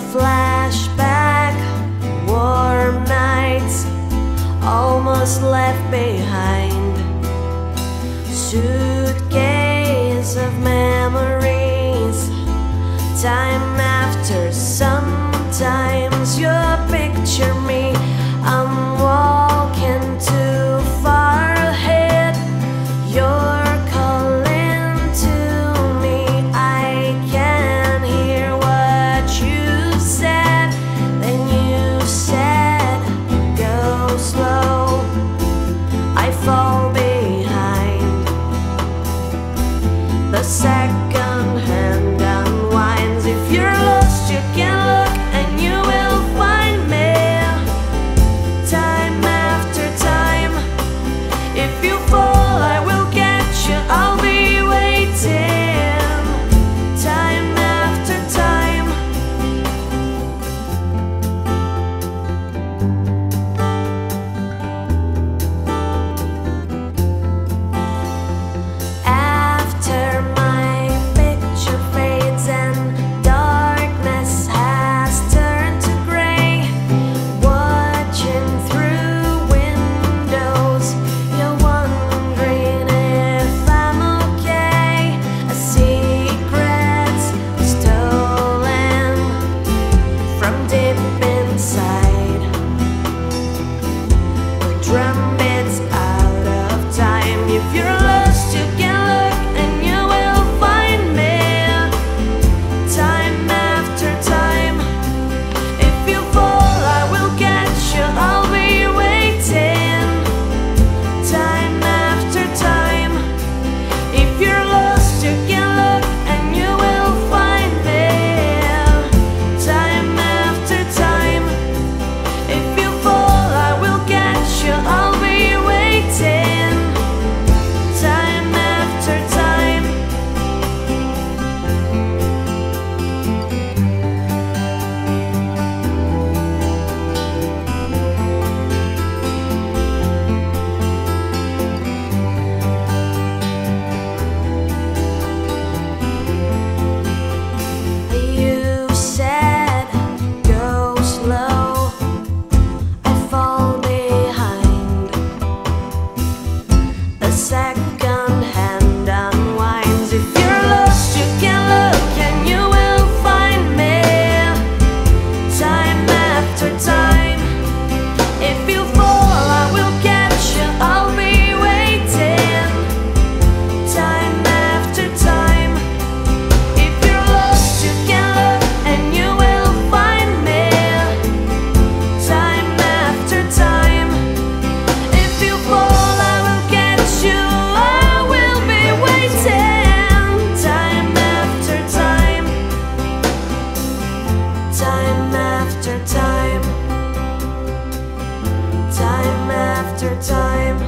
flashback, warm nights almost left behind, suitcase of memories, time after. Sometimes you picture me, I'm walking too far ahead, you're calling to me, I can hear what you said. Then you said, go slow, I fall behind. The second hand unwinds. If you're lost, you can look and you will find me. Time after time. If you fall, I will catch you, I'll be waiting. Time after time. After my picture fades and darkness has turned to gray, watching through windows, you're wondering if I'm okay. A secret's stolen from deep inside. The drum beats out of time. If you're lost, you can look and you will find me. Time after time. If you fall, I will catch you, I'll be waiting. Time after time. If you're lost, you can look and you will find me. Time after time. If you fall, I will catch you, I'll be waiting. Time after time. You said, go slow, I fall behind. The second hand unwinds. If you're lost, you can look and you will find me. Time after time. If you fall, I will catch you, I'll be waiting. Time after time. If you're lost, you can look and you will find me. Time after time. If you fall, I will catch you, I will be waiting. Time after time. Time after time. Time after time.